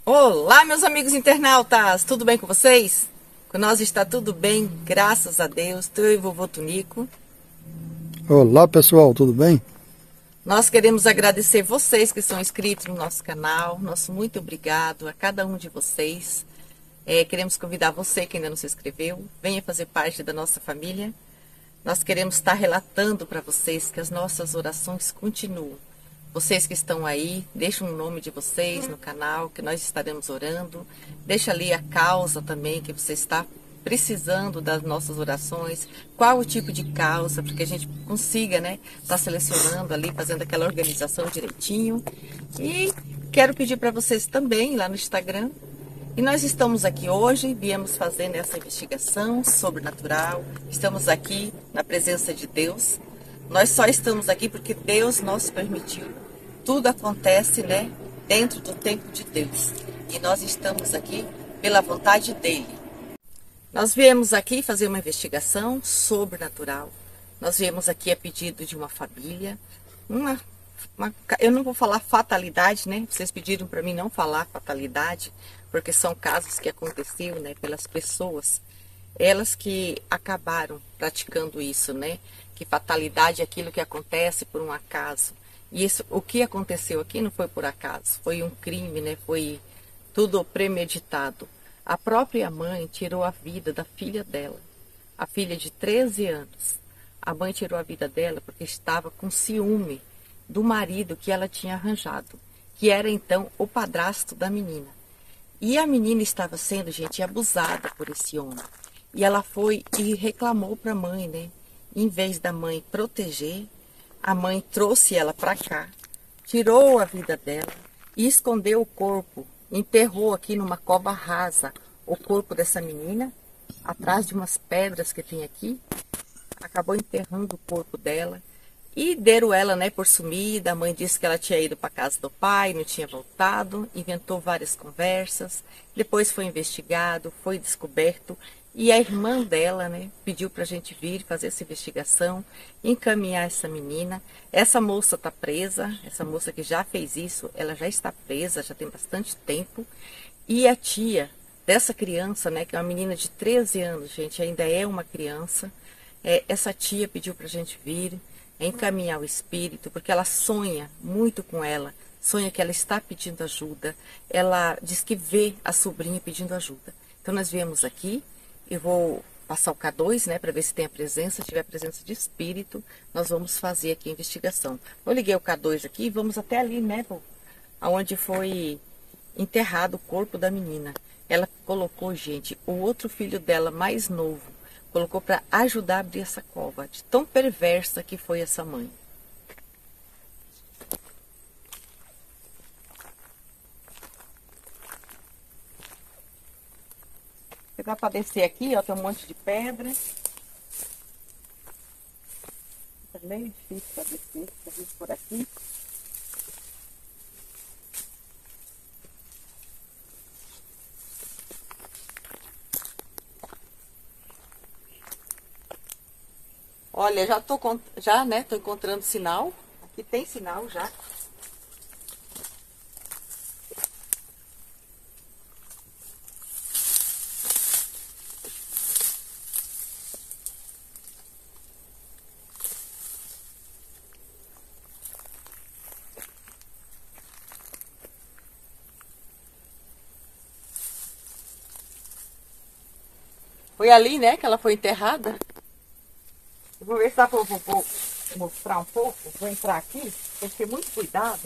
Olá, meus amigos internautas, tudo bem com vocês? Com nós está tudo bem, graças a Deus, eu e vovô Tunico. Olá pessoal, tudo bem? Nós queremos agradecer vocês que são inscritos no nosso canal, nosso muito obrigado a cada um de vocês. Queremos convidar você que ainda não se inscreveu, venha fazer parte da nossa família. Nós queremos estar relatando para vocês que as nossas orações continuam. Vocês que estão aí, deixem o nome de vocês no canal, que nós estaremos orando. Deixa ali a causa também que você está precisando das nossas orações. Qual o tipo de causa, para que a gente consiga, estar selecionando ali, fazendo aquela organização direitinho. E quero pedir para vocês também, lá no Instagram. E nós estamos aqui hoje, viemos fazendo essa investigação sobrenatural. Estamos aqui na presença de Deus. Nós só estamos aqui porque Deus nos permitiu. Tudo acontece, dentro do tempo de Deus. E nós estamos aqui pela vontade dEle. Nós viemos aqui fazer uma investigação sobrenatural. Nós viemos aqui a pedido de uma família. Eu não vou falar fatalidade, Vocês pediram para mim não falar fatalidade, porque são casos que aconteceram, pelas pessoas. Elas que acabaram praticando isso, Que fatalidade é aquilo que acontece por um acaso. E isso, o que aconteceu aqui não foi por acaso, foi um crime, foi tudo premeditado. A própria mãe tirou a vida da filha dela, a filha de 13 anos. A mãe tirou a vida dela porque estava com ciúme do marido que ela tinha arranjado, que era então o padrasto da menina. E a menina estava sendo, gente, abusada por esse homem. E ela foi e reclamou para a mãe, Em vez da mãe proteger, a mãe trouxe ela para cá, tirou a vida dela e escondeu o corpo, enterrou aqui numa cova rasa o corpo dessa menina, atrás de umas pedras que tem aqui, acabou enterrando o corpo dela e deram ela, por sumida. A mãe disse que ela tinha ido para a casa do pai, não tinha voltado, inventou várias conversas, depois foi investigado, foi descoberto. E a irmã dela, pediu para a gente vir fazer essa investigação, encaminhar essa menina. Essa moça está presa, essa moça que já fez isso, ela já está presa, já tem bastante tempo. E a tia dessa criança, que é uma menina de 13 anos, gente, ainda é uma criança. Essa tia pediu para a gente vir, encaminhar o espírito, porque ela sonha muito com ela, sonha que ela está pedindo ajuda. Ela diz que vê a sobrinha pedindo ajuda. Então nós viemos aqui. Eu vou passar o K2, para ver se tem a presença. Se tiver presença de espírito, nós vamos fazer aqui a investigação. Eu liguei o K2 aqui e vamos até ali, onde foi enterrado o corpo da menina. Ela colocou, gente, o outro filho dela, mais novo, colocou para ajudar a abrir essa cova, de tão perversa que foi essa mãe. Dá para descer aqui, ó, tem um monte de pedra. É meio difícil para descer, por aqui. Olha, tô encontrando sinal. Aqui tem sinal já. Foi ali, que ela foi enterrada. Eu vou ver se dá para vou mostrar um pouco. Vou entrar aqui, tem que ter muito cuidado.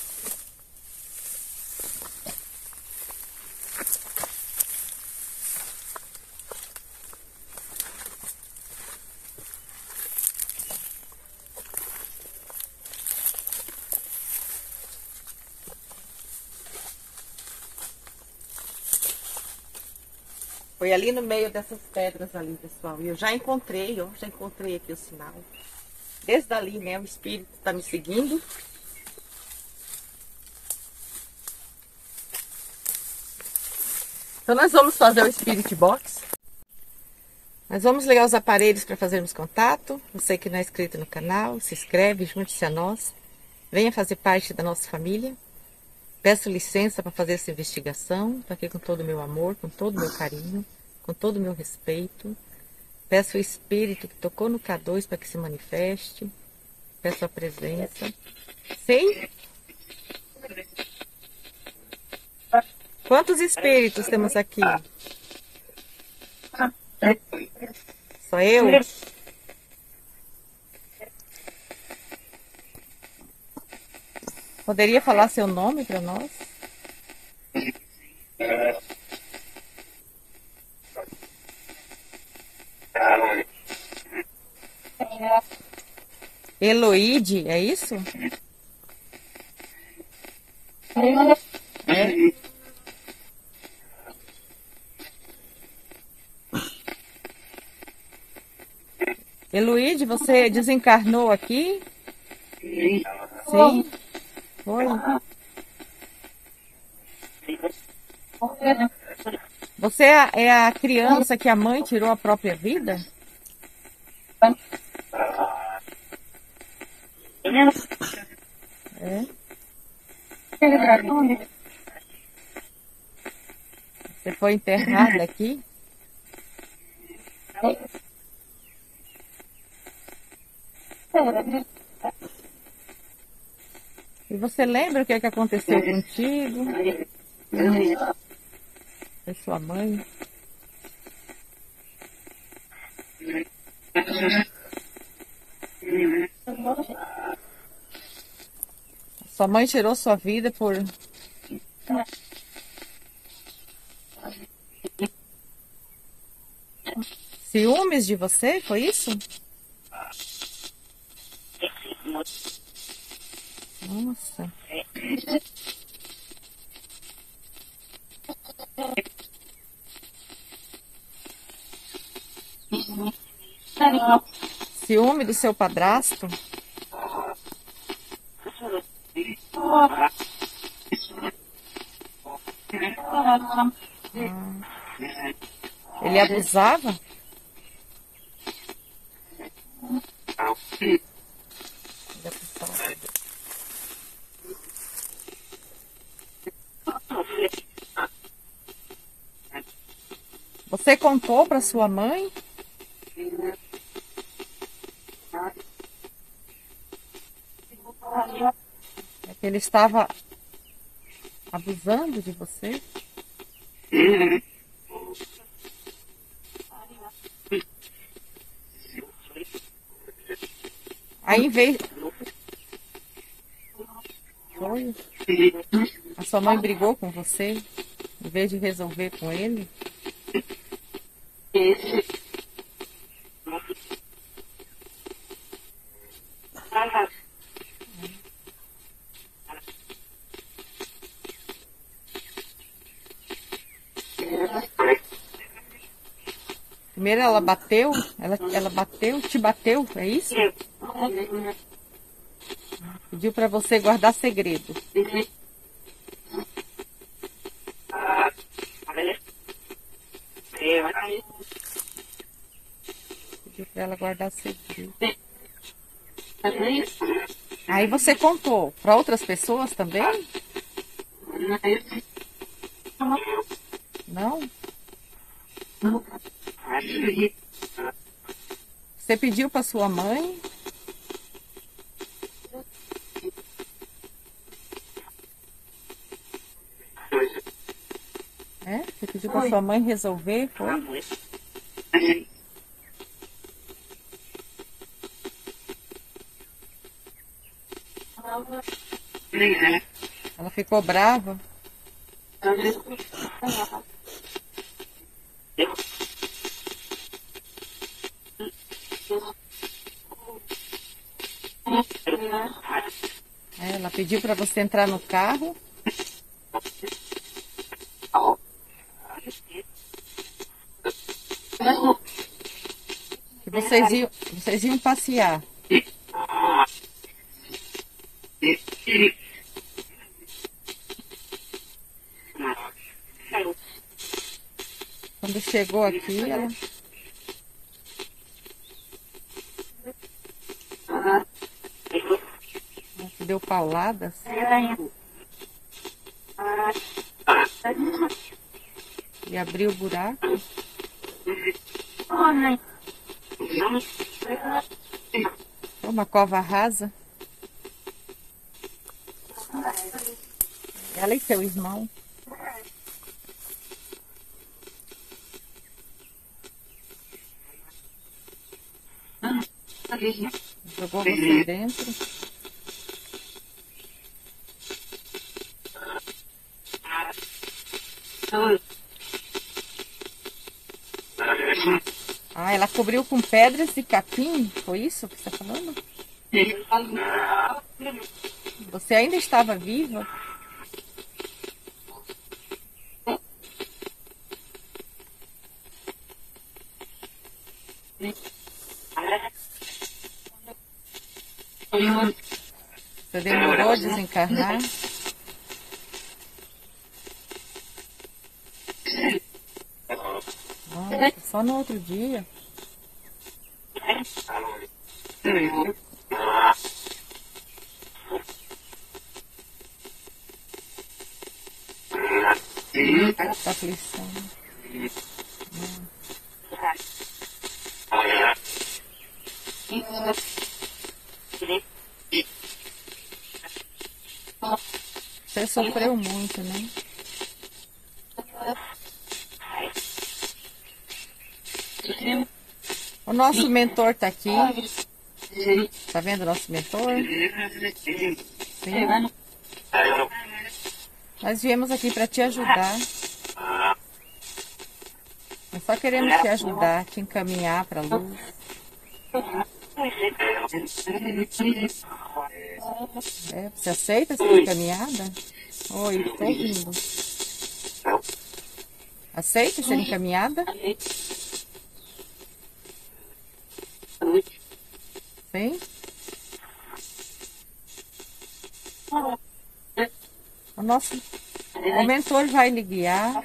Foi ali no meio dessas pedras ali, pessoal. E eu já encontrei, ó, já encontrei aqui o sinal. Desde ali, o espírito está me seguindo. Então nós vamos fazer o Spirit Box. Nós vamos ligar os aparelhos para fazermos contato. Você que não é inscrito no canal, se inscreve, junte-se a nós. Venha fazer parte da nossa família. Peço licença para fazer essa investigação. Estou aqui com todo o meu amor, com todo o meu carinho, com todo o meu respeito. Peço o Espírito que tocou no K2 para que se manifeste. Peço a presença. Sim? Quantos espíritos temos aqui? Só eu? Poderia falar seu nome para nós? Eloide, é isso? É. Eloide, você desencarnou aqui? Sim. Foi. Você é a criança que a mãe tirou a própria vida? É. Você foi enterrada aqui? E você lembra o que é que aconteceu contigo? Com sua mãe? Sua mãe tirou sua vida por... ciúmes de você? Foi isso? Nossa. Ciúme do seu padrasto? Ele abusava? Você contou para sua mãe? É que ele estava abusando de você? Aí em vez... Foi? A sua mãe brigou com você? Em vez de resolver com ele? Primeiro ela bateu? Ela bateu, te bateu, é isso? Pediu para você guardar segredo. Pediu para ela guardar segredo. Aí você contou para outras pessoas também? Não? Você pediu para sua mãe? É? Você pediu para sua mãe resolver, foi? Ela ficou brava? Ela pediu para você entrar no carro? E vocês iam passear? Quando chegou aqui, ela te deu pauladas? E abrir o buraco. Uma cova rasa. Ela e seu irmão. Jogou você dentro. Ah, ela cobriu com pedras de capim? Foi isso que você está falando? Você ainda estava viva? Você demorou a desencarnar? Nossa, só no outro dia? Tá aflição. Você sofreu muito, né? O nosso mentor tá aqui. Tá vendo o nosso mentor? Sim. Nós viemos aqui para te ajudar. Nós só queremos te ajudar, te encaminhar para a luz. Você aceita ser encaminhada? Oi, estou ouvindo. Aceita ser encaminhada? Sim? O mentor vai lhe guiar.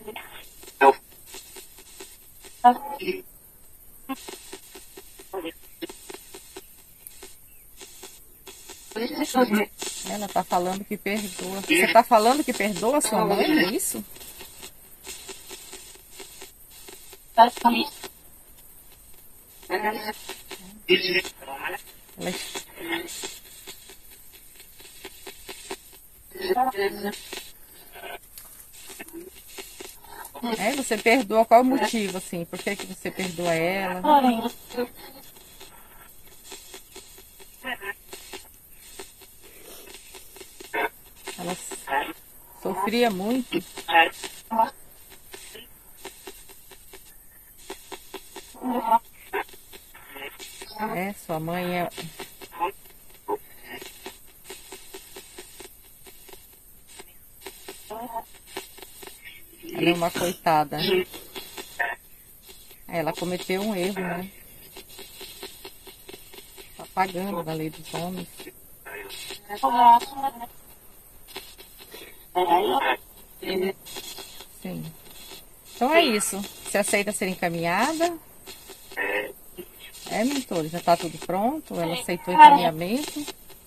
Ela está falando que perdoa. Você está falando que perdoa a sua mãe, é isso? Você perdoa qual o motivo, assim? Por que você perdoa ela? Ela sofria muito. Sua mãe é... Ela é uma coitada. Ela cometeu um erro, né? Tá pagando da lei dos homens. Sim. Então é isso. Você aceita ser encaminhada? Mentor, já tá tudo pronto? Ela aceitou o encaminhamento?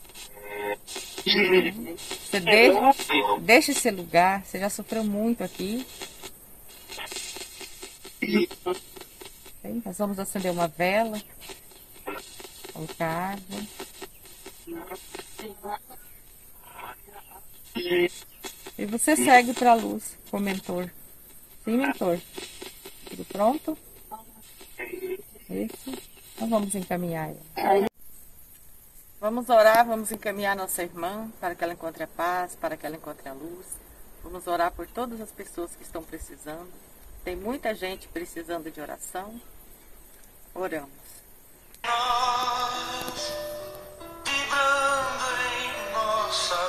Você deixa esse lugar. Você já sofreu muito aqui. Bem, nós vamos acender uma vela. Colocar água. E você segue para a luz com o mentor. Sim, mentor. Tudo pronto? Isso. Então vamos encaminhar ela. Vamos orar, vamos encaminhar nossa irmã para que ela encontre a paz, para que ela encontre a luz. Vamos orar por todas as pessoas que estão precisando. Tem muita gente precisando de oração. Oramos. Nós, vibrando em nossa